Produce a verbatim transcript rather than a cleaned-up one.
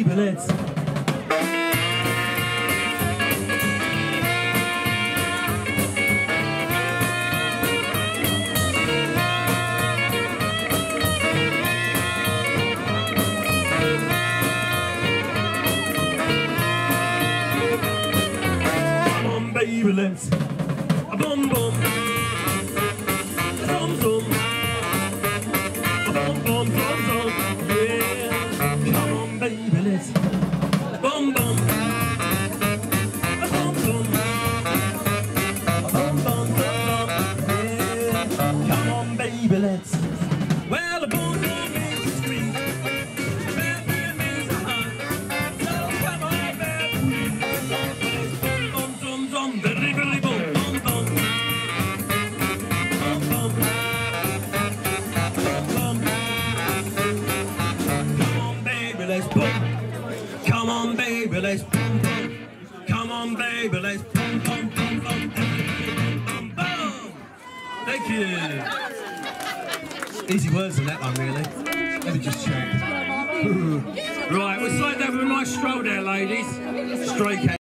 baby, let's. Baby, let's a boom boom, zoom zoom, a boom boom zoom zoom, yeah. Come on, baby, let's a boom boom, a zoom zoom, a boom boom zoom zoom, yeah. Come on, baby, let's. Well, a boom boom means a squeeze, a bam bam means a hug. So come on, baby, boom zoom zoom, very very boom. Let's boom. Come on, baby, let's boom boom. Come on, baby, let's boom boom boom boom boom boom. Thank you. Easy words on that one, really. Let me just check. Right, we'll start that with a nice stroll there, ladies. Stray cat.